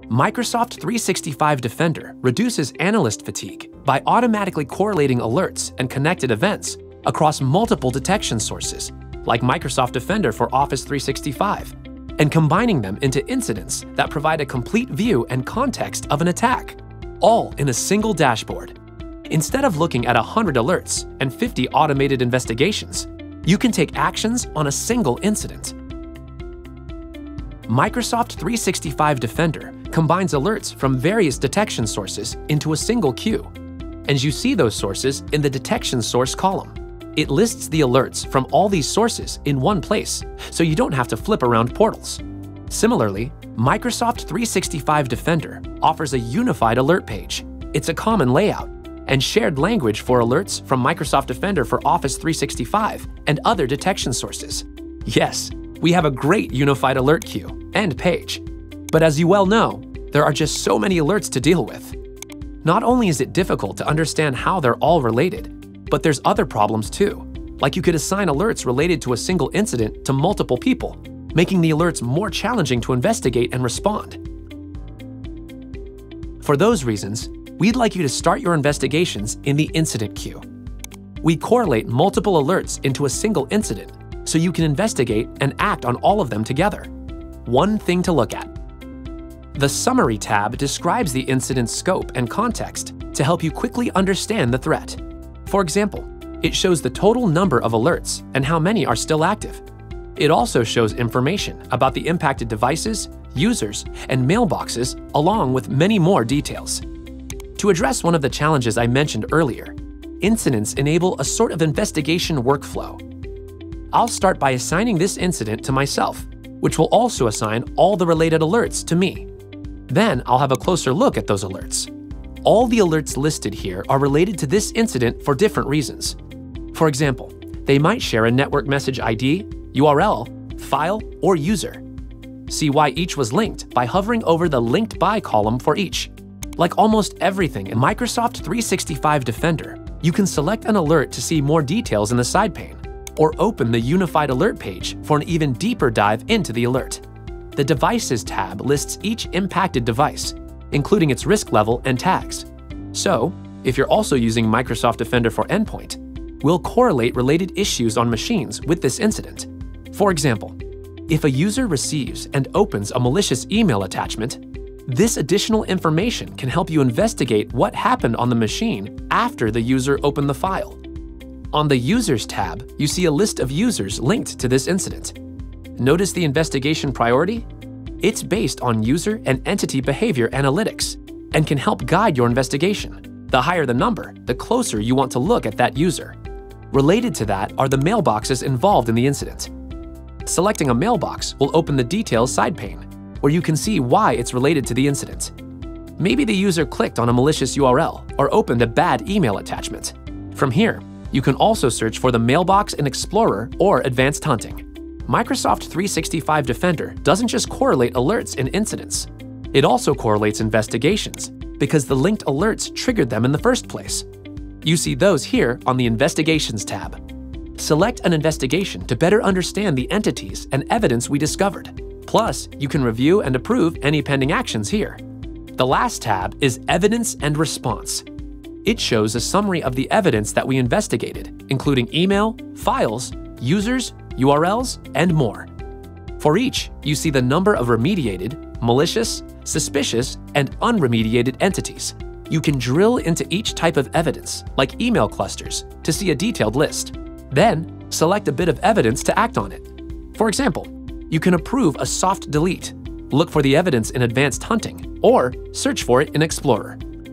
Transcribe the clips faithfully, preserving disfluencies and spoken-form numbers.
Microsoft three sixty-five Defender reduces analyst fatigue by automatically correlating alerts and connected events across multiple detection sources, like Microsoft Defender for Office three sixty-five, and combining them into incidents that provide a complete view and context of an attack, all in a single dashboard. Instead of looking at one hundred alerts and fifty automated investigations, you can take actions on a single incident. Microsoft three sixty-five Defender combines alerts from various detection sources into a single queue, and you see those sources in the detection source column. It lists the alerts from all these sources in one place, so you don't have to flip around portals. Similarly, Microsoft three sixty-five Defender offers a unified alert page. It's a common layout and shared language for alerts from Microsoft Defender for Office three sixty-five and other detection sources. Yes, we have a great unified alert queue and page. But as you well know, there are just so many alerts to deal with. Not only is it difficult to understand how they're all related, but there's other problems too, like you could assign alerts related to a single incident to multiple people, making the alerts more challenging to investigate and respond. For those reasons, we'd like you to start your investigations in the incident queue. We correlate multiple alerts into a single incident so you can investigate and act on all of them together. One thing to look at. The Summary tab describes the incident's scope and context to help you quickly understand the threat. For example, it shows the total number of alerts and how many are still active. It also shows information about the impacted devices, users, and mailboxes, along with many more details. To address one of the challenges I mentioned earlier, incidents enable a sort of investigation workflow. I'll start by assigning this incident to myself, which will also assign all the related alerts to me. Then I'll have a closer look at those alerts. All the alerts listed here are related to this incident for different reasons. For example, they might share a network message I D, U R L, file, or user. See why each was linked by hovering over the Linked By column for each. Like almost everything in Microsoft three sixty-five Defender, you can select an alert to see more details in the side pane, or open the Unified Alert page for an even deeper dive into the alert. The Devices tab lists each impacted device, including its risk level and tags. So, if you're also using Microsoft Defender for Endpoint, we'll correlate related issues on machines with this incident. For example, if a user receives and opens a malicious email attachment, this additional information can help you investigate what happened on the machine after the user opened the file. On the Users tab, you see a list of users linked to this incident. Notice the investigation priority? It's based on user and entity behavior analytics and can help guide your investigation. The higher the number, the closer you want to look at that user. Related to that are the mailboxes involved in the incident. Selecting a mailbox will open the Details side pane, where you can see why it's related to the incident. Maybe the user clicked on a malicious U R L or opened a bad email attachment. From here, you can also search for the mailbox in Explorer or Advanced Hunting. Microsoft three sixty-five Defender doesn't just correlate alerts and incidents. It also correlates investigations, because the linked alerts triggered them in the first place. You see those here on the Investigations tab. Select an investigation to better understand the entities and evidence we discovered. Plus, you can review and approve any pending actions here. The last tab is Evidence and Response. It shows a summary of the evidence that we investigated, including email, files, users, U R Ls, and more. For each, you see the number of remediated, malicious, suspicious, and unremediated entities. You can drill into each type of evidence, like email clusters, to see a detailed list. Then, select a bit of evidence to act on it. For example, you can approve a soft delete, look for the evidence in Advanced Hunting, or search for it in Explorer.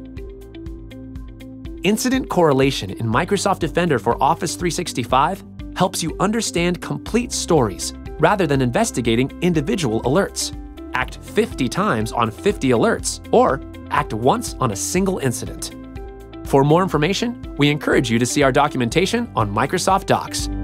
Incident correlation in Microsoft Defender for Office three sixty-five helps you understand complete stories rather than investigating individual alerts. Act fifty times on fifty alerts, or act once on a single incident. For more information, we encourage you to see our documentation on Microsoft Docs.